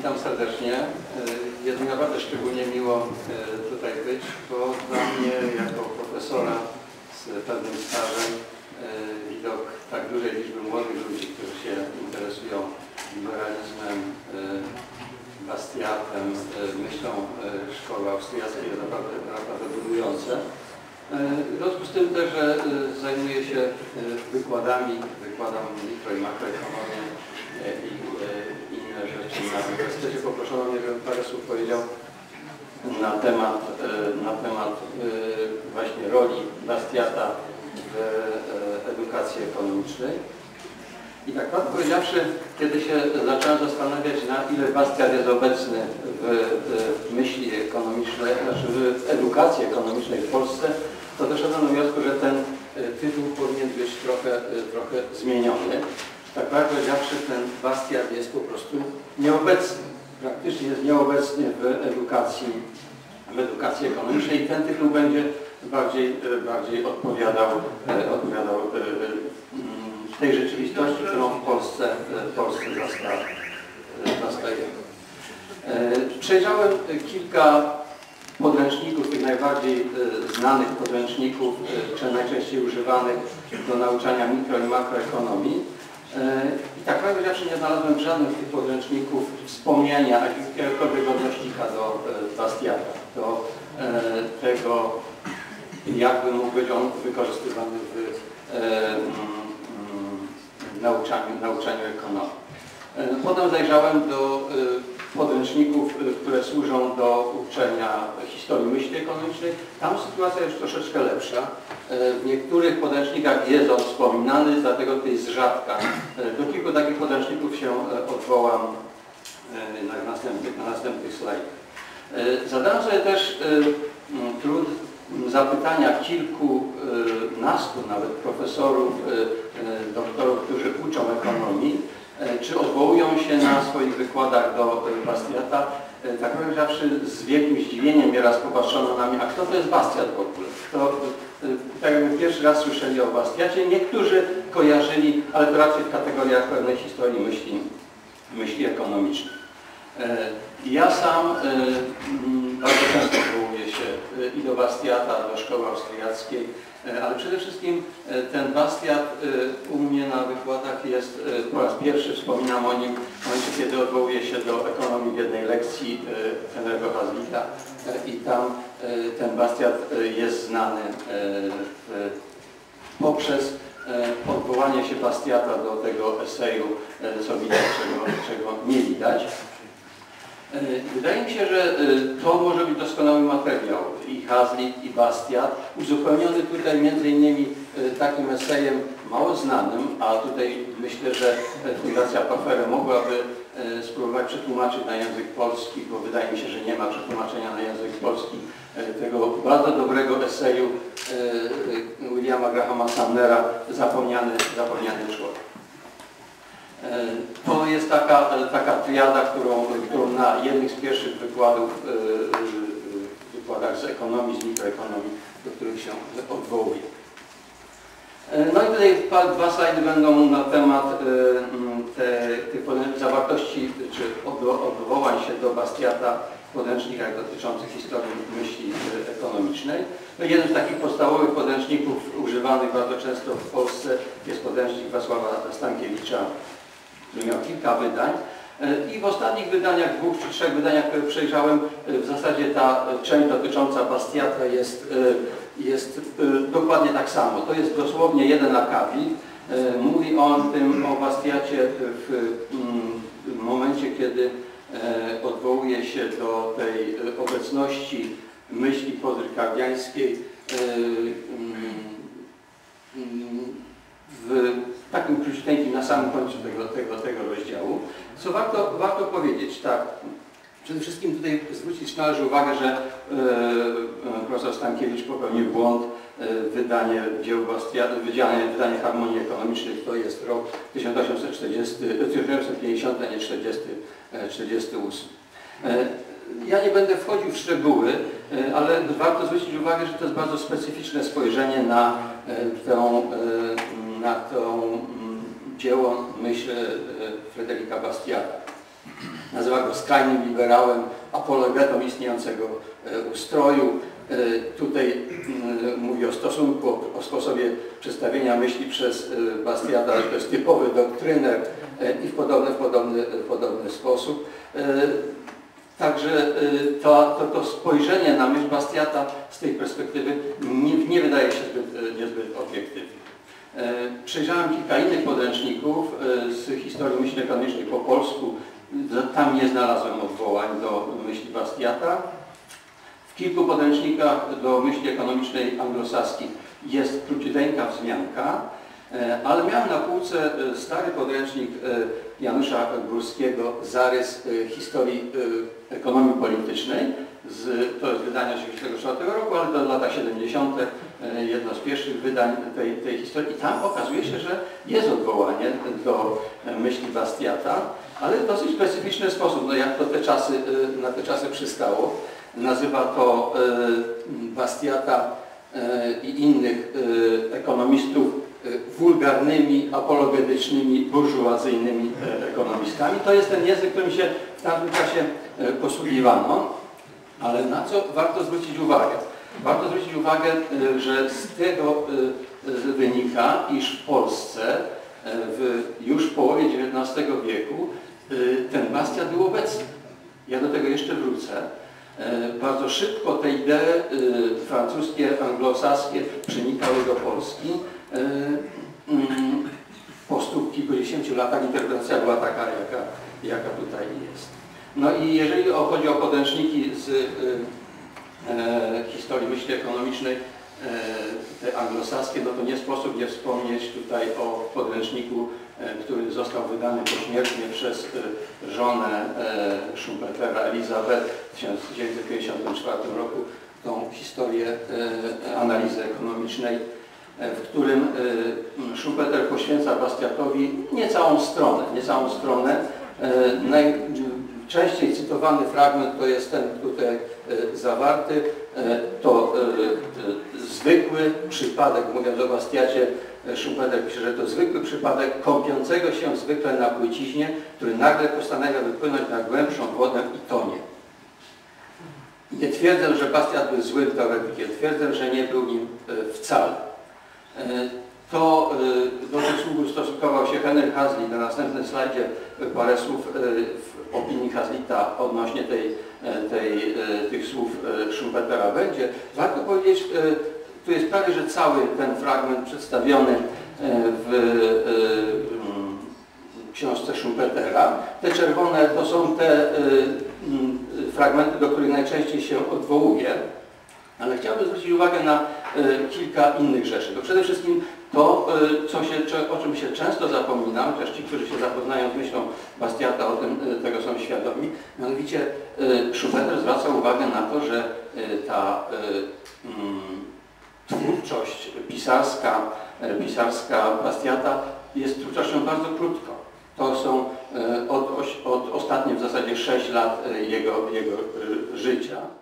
Witam serdecznie. Jest mi naprawdę szczególnie miło tutaj być, bo dla mnie jako profesora z pewnym stażem widok tak dużej liczby młodych ludzi, którzy się interesują liberalizmem, Bastiatem, myślą szkoły austriackiej jest naprawdę budujące. W związku z tym też, że zajmuję się wykładam mikro i makroekonomię i inne rzeczy na uniwersytecie. Poproszono mnie, żebym parę słów powiedział na temat właśnie roli Bastiata w edukacji ekonomicznej. I tak prawdę powiedziawszy, kiedy się zacząłem zastanawiać, na ile Bastiat jest obecny w myśli ekonomicznej, znaczy w edukacji ekonomicznej w Polsce, to doszedłem do wniosku, że ten tytuł powinien być trochę zmieniony. Tak prawdę powiedziawszy, ten Bastiat jest po prostu nieobecny. Praktycznie jest nieobecny w edukacji ekonomicznej i ten tytuł będzie bardziej odpowiadał tej rzeczywistości, którą w Polsce zastajemy. Przejrzałem kilka podręczników, tych najbardziej znanych podręczników, czy najczęściej używanych do nauczania mikro i makroekonomii. I tak naprawdę rzeczy nie znalazłem w żadnym z tych podręczników wspomnienia jakiegokolwiek odnośnika do Bastiata, do tego, jakby mógł być on wykorzystywany w nauczaniu ekonomii. Potem zajrzałem do podręczników, które służą do uczenia historii myśli ekonomicznej. Tam sytuacja jest troszeczkę lepsza. W niektórych podręcznikach jest on wspominany, dlatego to jest rzadka. Do kilku takich podręczników się odwołam na następnych slajdach. Zadałem sobie też trud zapytania kilkunastu nawet profesorów, doktorów, którzy uczą ekonomii, czy odwołują się na swoich wykładach do Bastiata. Tak powiedziawszy, z wielkim zdziwieniem nieraz popatrzono na mnie, a kto to jest Bastiat w ogóle? Tak jakby pierwszy raz słyszeli o Bastiacie, niektórzy kojarzyli, ale to raczej w kategoriach pewnej historii myśli ekonomicznej. Ja sam bardzo często odwołuję się i do Bastiata, do szkoły austriackiej, ale przede wszystkim ten Bastiat u mnie na wykładach jest, po raz pierwszy wspominam o nim w momencie, kiedy odwołuję się do ekonomii w jednej lekcji Henry'ego Hazlicka i tam ten Bastiat jest znany poprzez odwołanie się Bastiata do tego eseju, co widać, czego nie widać. Wydaje mi się, że to może być doskonały materiał i Hazlitt, i Bastiat, uzupełniony tutaj między innymi takim esejem mało znanym, a tutaj myślę, że Fundacja Pafere mogłaby spróbować przetłumaczyć na język polski, bo wydaje mi się, że nie ma przetłumaczenia na język polski tego bardzo dobrego eseju Williama Grahama Sumnera Zapomniany człowiek. To jest taka triada, którą na jednych z pierwszych wykładach z ekonomii, z mikroekonomii, do których się odwołuję. No i tutaj dwa slajdy będą na temat tych zawartości, czy odwołań się do Bastiata w podręcznikach dotyczących historii myśli ekonomicznej. No jeden z takich podstawowych podręczników używanych bardzo często w Polsce jest podręcznik Wacława Stankiewicza, który miał kilka wydań i w ostatnich wydaniach, 2 czy 3 wydaniach, które przejrzałem, w zasadzie ta część dotycząca Bastiata jest dokładnie tak samo. To jest dosłownie jeden akapit. Mówi on o Bastiacie w momencie, kiedy odwołuje się do tej obecności myśli pozrykardiańskiej w takim króciuteńkim na samym końcu tego rozdziału. Co warto powiedzieć, tak, przede wszystkim tutaj zwrócić należy uwagę, że profesor Stankiewicz popełnił błąd. Wydanie dzieł Bastiata, wydanie Harmonii Ekonomicznej to jest rok 1850, a nie 48. Ja nie będę wchodził w szczegóły, ale warto zwrócić uwagę, że to jest bardzo specyficzne spojrzenie na tą dzieło myśl Fryderyka Bastiata. Nazywa go skrajnym liberałem, apologetą istniejącego ustroju. Tutaj mówi o stosunku, o sposobie przedstawienia myśli przez Bastiata, że to jest typowy doktryner i w podobny sposób. Także to spojrzenie na myśl Bastiata z tej perspektywy nie wydaje się niezbyt obiektywne. Przejrzałem kilka innych podręczników z historii myśli ekonomicznej po polsku. Tam nie znalazłem odwołań do myśli Bastiata. W kilku podręcznikach do myśli ekonomicznej anglosaskiej jest króciuteńka wzmianka, ale miałem na półce stary podręcznik Janusza Górskiego, zarys historii ekonomii politycznej. To jest wydanie 1984 roku, ale to lata 70. Jedno z pierwszych wydań tej historii. I tam okazuje się, że jest odwołanie do myśli Bastiata, ale w dosyć specyficzny sposób, no jak to na te czasy przystało. Nazywa to Bastiata i innych ekonomistów wulgarnymi, apologetycznymi, burżuazyjnymi ekonomistami. To jest ten język, którym się w tamtym czasie posługiwano, ale na co warto zwrócić uwagę? Warto zwrócić uwagę, że z tego wynika, iż w Polsce już w połowie XIX wieku ten Bastiat był obecny. Ja do tego jeszcze wrócę. Bardzo szybko te idee francuskie, anglosaskie przenikały do Polski. Po kilkudziesięciu latach interpretacja była taka, jaka tutaj jest. No i jeżeli chodzi o podręczniki z historii myśli ekonomicznej, te anglosaskie, no to nie sposób nie wspomnieć tutaj o podręczniku, który został wydany pośmiertnie przez żonę Schumpetera, Elizabeth w 1954 roku, tą historię analizy ekonomicznej, w którym Schumpeter poświęca Bastiatowi niecałą stronę. Najczęściej cytowany fragment to jest ten tutaj zawarty, to zwykły przypadek, mówiąc o Bastiacie, Schumpeter pisze, że to zwykły przypadek kąpiącego się zwykle na płyciźnie, który nagle postanawia wypłynąć na głębszą wodę i tonie. Nie twierdzę, że Bastiat był złym teoretykiem, twierdzę, że nie był nim wcale. Do tych słów ustosunkował się Henry Hazlitt. Na następnym slajdzie parę słów w opinii Hazlitta odnośnie tych słów Schumpetera będzie. Warto powiedzieć, tu jest prawie, że cały ten fragment przedstawiony w książce Schumpetera. Te czerwone to są te fragmenty, do których najczęściej się odwołuje. Ale chciałbym zwrócić uwagę na kilka innych rzeczy. To przede wszystkim to, o czym się często zapomina, chociaż ci, którzy się zapoznają z myślą Bastiata, tego są świadomi. Mianowicie Schumpeter zwraca uwagę na to, że ta twórczość pisarska Bastiata jest twórczością bardzo krótką. To są od ostatnich w zasadzie 6 lat jego życia.